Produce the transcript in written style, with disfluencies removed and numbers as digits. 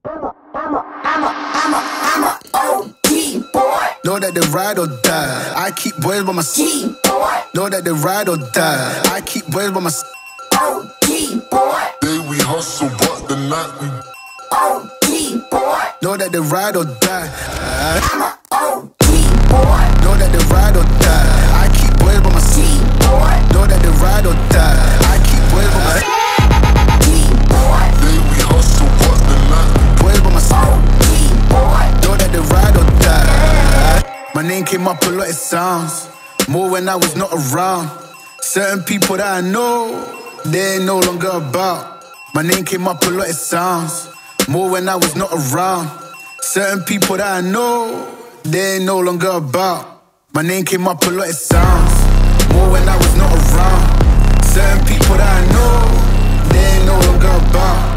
I'm a OG boy. Know that they ride or die. I keep boys by my G boy. Know that they ride or die. I keep boys by my OG boy. Day we hustle, but the night we OG boy. Know that they ride or die. I'm a OG boy. Know that they ride or die. I keep boys by my G boy. Know that they ride or die. I keep boys by my G boy. day we hustle, but the night we boys by my OG boy. Know that they ride or die. My name came up a lot, it sounds more when I was not around. Certain people that I know, they ain't no longer about. My name came up a lot, it sounds more when I was not around. Certain people that I know, they ain't no longer about. My name came up a lot, it sounds more when I was not around. Certain people that I know, they ain't no longer about.